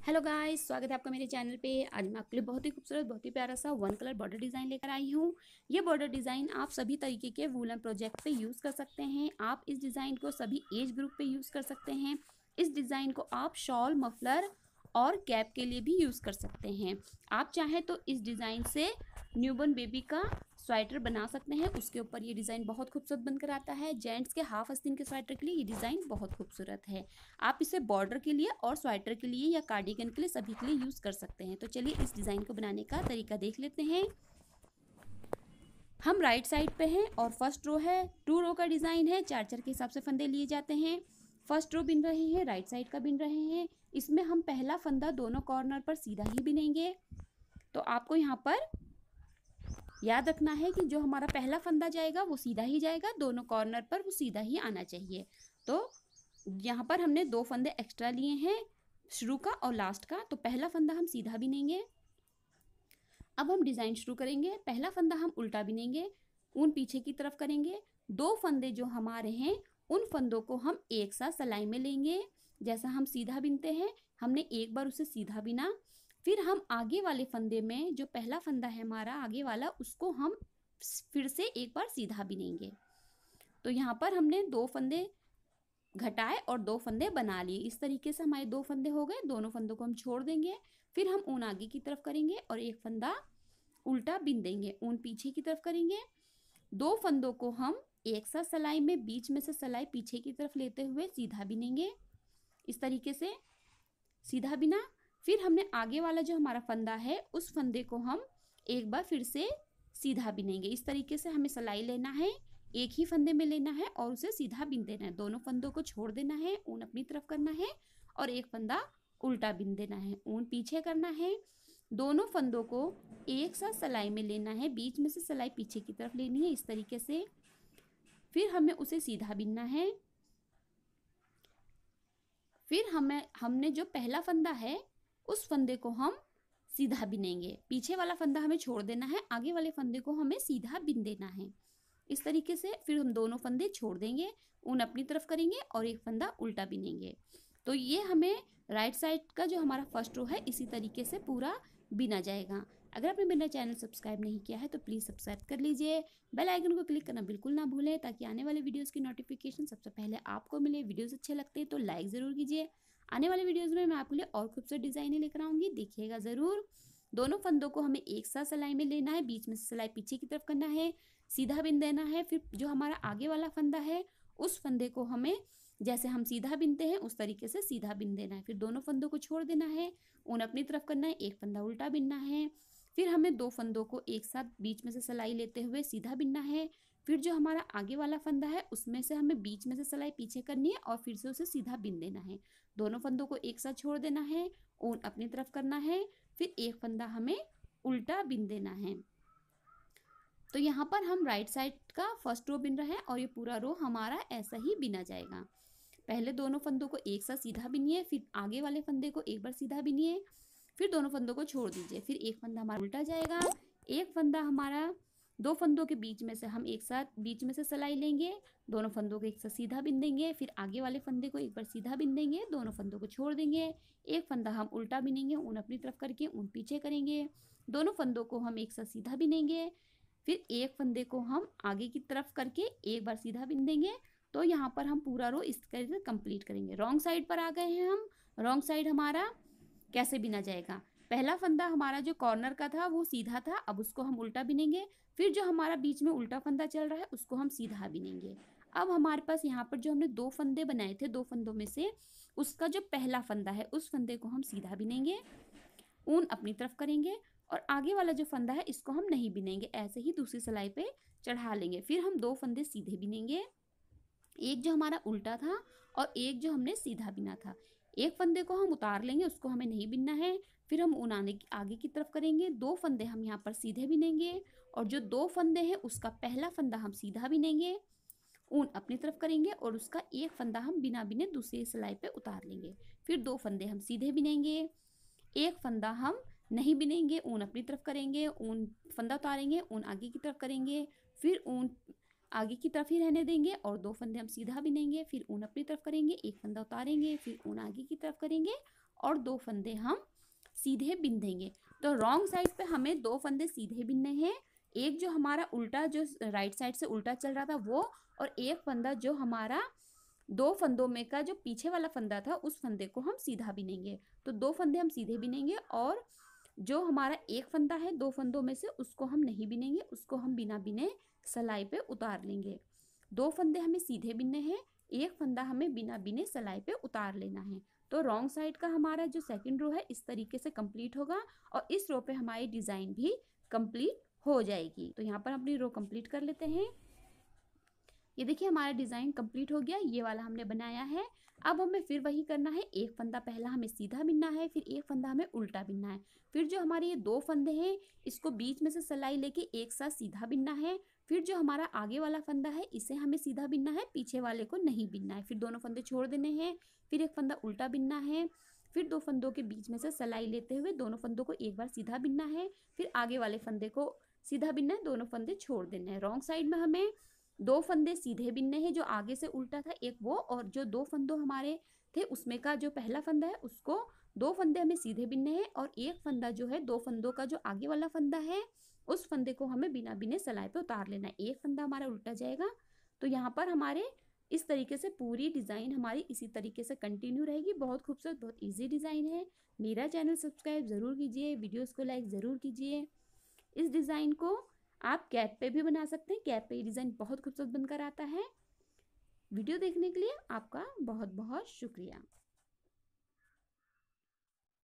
Hello guys, स्वागत है आपका मेरे चैनल पे। आज मैं आपके लिए बहुत ही खूबसूरत, बहुत ही प्यारा सा वन कलर बॉर्डर डिज़ाइन लेकर आई हूँ। ये बॉर्डर डिज़ाइन आप सभी तरीके के वूलन प्रोजेक्ट पे यूज़ कर सकते हैं। आप इस डिज़ाइन को सभी एज ग्रुप पे यूज़ कर सकते हैं। इस डिज़ाइन को आप शॉल, मफलर और कैप के लिए भी यूज़ कर सकते हैं। आप चाहें तो इस डिज़ाइन से न्यूबॉर्न बेबी का स्वेटर बना सकते हैं। उसके ऊपर ये डिज़ाइन बहुत खूबसूरत बनकर आता है। जेंट्स के हाफ आस्तीन के स्वेटर के लिए ये डिज़ाइन बहुत खूबसूरत है। आप इसे बॉर्डर के लिए और स्वेटर के लिए या कार्डिगन के लिए सभी के लिए यूज़ कर सकते हैं। तो चलिए इस डिज़ाइन को बनाने का तरीका देख लेते हैं। हम राइट साइड पे हैं और फर्स्ट रो है। 2 रो का डिज़ाइन है। 4-4 के हिसाब से फंदे लिए जाते हैं। फर्स्ट रो बिन रहे हैं, राइट साइड का बिन रहे हैं। इसमें हम पहला फंदा दोनों कॉर्नर पर सीधा ही बिनेंगे। तो आपको यहाँ पर याद रखना है कि जो हमारा पहला फंदा जाएगा वो सीधा ही जाएगा, दोनों कॉर्नर पर वो सीधा ही आना चाहिए। तो यहाँ पर हमने 2 फंदे एक्स्ट्रा लिए हैं, शुरू का और लास्ट का। तो पहला फंदा हम सीधा बिनेंगे। अब हम डिज़ाइन शुरू करेंगे। पहला फंदा हम उल्टा बिनेंगे, ऊन पीछे की तरफ करेंगे। 2 फंदे जो हमारे हैं उन फंदों को हम एक साथ सिलाई में लेंगे। जैसा हम सीधा बिनते हैं, हमने एक बार उसे सीधा बिना, फिर हम आगे वाले फंदे में जो पहला फंदा है हमारा आगे वाला, उसको हम फिर से एक बार सीधा बिनेंगे। तो यहाँ पर हमने 2 फंदे घटाए और 2 फंदे बना लिए। इस तरीके से हमारे 2 फंदे हो गए। दोनों फंदों को हम छोड़ देंगे। फिर हम ऊन आगे की तरफ करेंगे और एक फंदा उल्टा बिन देंगे, ऊन पीछे की तरफ करेंगे। 2 फंदों को हम एक साथ सिलाई में बीच में से सिलाई पीछे की तरफ लेते हुए सीधा बिनेंगे। इस तरीके से सीधा बिना, फिर हमने आगे वाला जो हमारा फंदा है उस फंदे को हम एक बार फिर से सीधा बिनेंगे। इस तरीके से हमें सिलाई लेना है, एक ही फंदे में लेना है और उसे सीधा बिन देना है। दोनों फंदों को छोड़ देना है, ऊन अपनी तरफ करना है और एक फंदा उल्टा बिन देना है, ऊन पीछे करना है। दोनों फंदों को एक साथ सिलाई में लेना है, बीच में से सिलाई पीछे की तरफ लेनी है इस तरीके से। फिर हमें उसे सीधा बिनना है। फिर हमने जो पहला फंदा है उस फंदे को हम सीधा बिनेंगे। पीछे वाला फंदा हमें छोड़ देना है, आगे वाले फंदे को हमें सीधा बिन देना है। इस तरीके से फिर हम दोनों फंदे छोड़ देंगे, ऊन अपनी तरफ करेंगे और एक फंदा उल्टा बिनेंगे। तो ये हमें राइट साइड का जो हमारा फर्स्ट रो है इसी तरीके से पूरा बिना जाएगा। अगर आपने मेरा चैनल सब्सक्राइब नहीं किया है तो प्लीज़ सब्सक्राइब कर लीजिए। बेल आइकन को क्लिक करना बिल्कुल ना भूलें ताकि आने वाले वीडियोस की नोटिफिकेशन सबसे पहले आपको मिले। वीडियोस अच्छे लगते हैं तो लाइक ज़रूर कीजिए। आने वाले वीडियोस में मैं आपके लिए और खूबसूरत डिज़ाइनें लेकर आऊँगी, देखिएगा ज़रूर। दोनों फंदों को हमें एक साथ सिलाई में लेना है, बीच में से सिलाई पीछे की तरफ करना है, सीधा बिन देना है। फिर जो हमारा आगे वाला फंदा है उस फंदे को हमें जैसे हम सीधा बिनते हैं उस तरीके से सीधा बिन देना है। फिर दोनों फंदों को छोड़ देना है, ऊन अपनी तरफ करना है, एक फंदा उल्टा बिनना है। फिर हमें 2 फंदों को एक साथ बीच में से सिलाई लेते हुए सीधा बिनना है। फिर जो हमारा आगे वाला फंदा है उसमें से हमें बीच में से सिलाई पीछे करनी है और फिर से उसे सीधा बिन देना है। दोनों फंदों को एक साथ छोड़ देना है, ऊन अपनी तरफ करना है, फिर एक फंदा हमें उल्टा बिन देना है। तो यहाँ पर हम राइट साइड का फर्स्ट रो बिन रहे हैं और ये पूरा रो हमारा ऐसा ही बिना जाएगा। पहले दोनों फंदों को एक साथ सीधा बिनिए, फिर आगे वाले फंदे को एक बार सीधा बिनिए, फिर दोनों फंदों को छोड़ दीजिए। फिर एक फंदा हमारा उल्टा जाएगा, एक फंदा हमारा 2 फंदों के बीच में से हम एक साथ बीच में से सिलाई लेंगे, दोनों फंदों को एक साथ सीधा बिन देंगे, फिर आगे वाले फंदे को एक बार सीधा बिन देंगे, दोनों फंदों को छोड़ देंगे, एक फंदा हम उल्टा बिनेंगे, ऊन अपनी तरफ करके ऊन पीछे करेंगे, दोनों फंदों को हम एक साथ सीधा बिनेंगे, फिर एक फंदे को हम आगे की तरफ करके एक बार सीधा बिन देंगे। तो यहाँ पर हम पूरा रो इस तरह से कंप्लीट करेंगे। रॉन्ग साइड पर आ गए हैं हम। रॉन्ग साइड हमारा कैसे बिना जाएगा, पहला फंदा हमारा जो कॉर्नर का था वो सीधा था, अब उसको हम उल्टा बिनेंगे। फिर जो हमारा बीच में उल्टा फंदा चल रहा है उसको हम सीधा बिनेंगे। अब हमारे पास यहाँ पर जो हमने 2 फंदे बनाए थे, 2 फंदों में से उसका जो पहला फंदा है उस फंदे को हम सीधा बिनेंगे, ऊन अपनी तरफ करेंगे और आगे वाला जो फंदा है इसको हम नहीं बिनेंगे, ऐसे ही दूसरी सिलाई पे चढ़ा लेंगे। फिर हम 2 फंदे सीधे बिनेंगे, एक जो हमारा उल्टा था और एक जो हमने सीधा बिना था। एक फंदे को हम उतार लेंगे, उसको हमें नहीं बिनना है। फिर हम ऊन आगे की तरफ करेंगे, 2 फंदे हम यहाँ पर सीधे बिनेंगे और जो 2 फंदे हैं उसका पहला फंदा हम सीधा बिनेंगे, ऊन अपनी तरफ करेंगे और उसका एक फंदा हम बिना बिने दूसरी सिलाई पे उतार लेंगे। फिर 2 फंदे हम सीधे बिनेंगे, एक फंदा हम नहीं बिनेंगे, ऊन अपनी तरफ करेंगे, ऊन फंदा उतारेंगे, ऊन आगे की तरफ करेंगे, फिर ऊन आगे की तरफ ही रहने देंगे और 2 फंदे हम सीधा बिनेंगे, फिर ऊन अपनी तरफ करेंगे, एक फंदा उतारेंगे, फिर ऊन आगे की तरफ करेंगे और 2 फंदे हम सीधे बिन देंगे। तो रॉन्ग साइड पे हमें 2 फंदे सीधे बिनने हैं, एक जो हमारा उल्टा जो राइट साइड से उल्टा चल रहा था वो, और एक फंदा जो हमारा 2 फंदों में का जो पीछे वाला फंदा था उस फंदे को हम सीधा बिनेंगे। तो 2 फंदे हम सीधे बिनेंगे और जो हमारा एक फंदा है 2 फंदों में से उसको हम नहीं बिनेंगे, उसको हम बिना बिने सलाई पे उतार लेंगे। 2 फंदे हमें सीधे बिनने हैं, एक फंदा हमें बिना बिने सलाई पे उतार लेना है। तो रॉन्ग साइड का हमारा जो सेकंड रो है इस तरीके से कंप्लीट होगा और इस रो पे हमारी डिजाइन भी कंप्लीट हो जाएगी। तो यहाँ पर अपनी रो कंप्लीट कर लेते हैं। ये देखिए हमारा डिजाइन कंप्लीट हो गया, ये वाला हमने बनाया है। अब हमें फिर वही करना है, एक फंदा पहला हमें सीधा बिनना है, फिर एक फंदा हमें उल्टा बिनना है। फिर जो हमारे ये 2 फंदे हैं इसको बीच में से सलाई लेके एक साथ सीधा बिनना है। फिर जो हमारा आगे वाला फंदा है इसे हमें सीधा बिनना है, पीछे वाले को नहीं बिनना है। फिर दोनों फंदे छोड़ देने हैं, फिर एक फंदा उल्टा बिनना है, फिर 2 फंदों के बीच में से सलाई लेते हुए दोनों फंदों को एक बार सीधा बिनना है, फिर आगे वाले फंदे को सीधा बिनना है, दोनों फंदे छोड़ देने हैं। रॉन्ग साइड में हमें 2 फंदे सीधे बिनने हैं, जो आगे से उल्टा था एक वो, और जो 2 फंदों हमारे थे उसमें का जो पहला फंदा है उसको 2 फंदे हमें सीधे बिनने हैं, और एक फंदा जो है 2 फंदों का जो आगे वाला फंदा है उस फंदे को हमें बिना बिने सलाई पे उतार लेना है। एक फंदा हमारा उल्टा जाएगा। तो यहाँ पर हमारे इस तरीके से पूरी डिज़ाइन हमारी इसी तरीके से कंटिन्यू रहेगी। बहुत खूबसूरत, बहुत ईजी डिज़ाइन है। मेरा चैनल सब्सक्राइब ज़रूर कीजिए, वीडियोज़ को लाइक ज़रूर कीजिए। इस डिज़ाइन को आप कैप पे भी बना सकते हैं, कैप पे ये डिज़ाइन बहुत खूबसूरत बनकर आता है। वीडियो देखने के लिए आपका बहुत बहुत शुक्रिया।